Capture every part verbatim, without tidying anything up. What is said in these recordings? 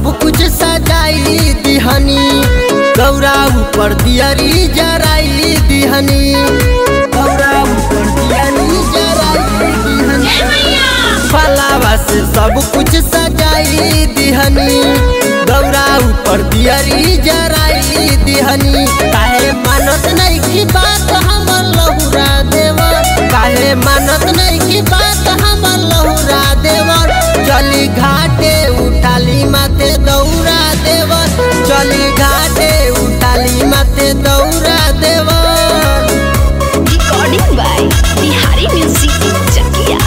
सब कुछ सजाई दिहनी, गौरा ऊपर दियरी जराई दिहनी, गौरा ऊपर दियरी जराई दिहनी, फलावा से सब कुछ सजाई दिहनी, गौरा ऊपर दियरी जराई दिहनी। काहे मानत नहीं की बात हमर लहुरा देवर, काहे मानत नहीं की बात हमर लहुरा देवर, चली घाटे उठाली माथे दौरा देवर, चली घाटे उठाली माथे दौरा देवर। Recording by Bihari music Chakiya.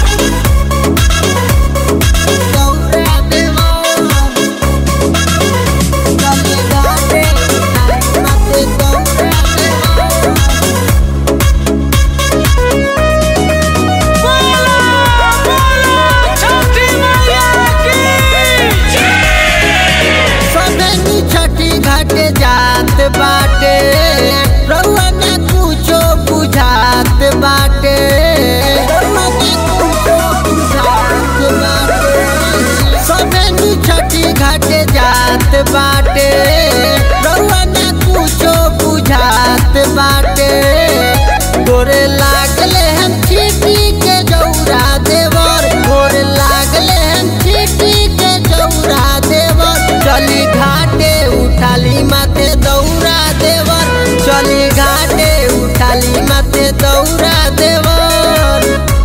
जात बाटे रउआ ना कुछो बुझात बाटे, रउआ ना कुछो बुझात बाटे, सबे छठी घाटे जात बाटे, रउआ ना कुछो बुझात बाटे। गोरे लागले हम चीटी के जौरा देवर, गोरे लागले हम चीटी के जौरा देवर, चली घाटे उठाली माथे दौरा देवर, चली घाटे उठाली माथे दौरा देवर,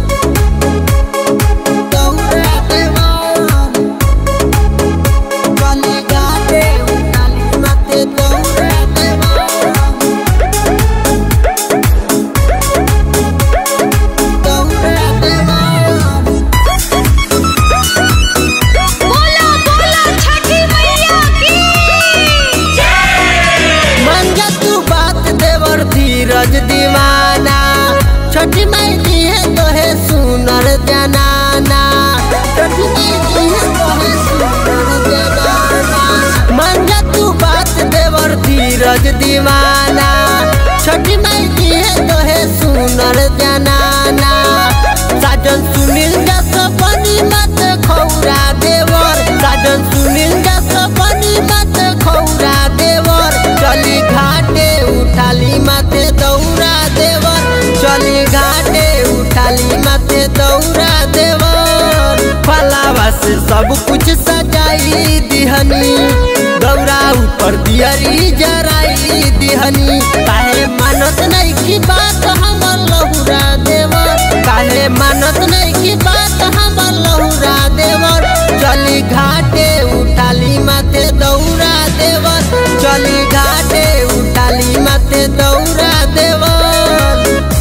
दौरा देवर, चली घाटे उठाली माथे दौरा देवर, दौरा देवर। बोला बोला छठी मैया की मंजा तू बात देवर धीरज दीवाना, छठी माई दी है तो है सुनर जनाना, छठी माई दी है तो है सुनर जनाना। मंजा तू बात देवर धीरज दीवाना, छठी माई दी है तो है सुनर जनाना। साजन सुनील जस बनी मत खौरा देवर, साजन सुनील जस बनी मत खौरा देवर, चली घाटे उठाली माथे दौरा देवर, चली घाटे उठाली माथे दौरा देवर। फलावा से सब कुछ सजाई दिहनी, गौरा ऊपर दियरी जराई दिहनी।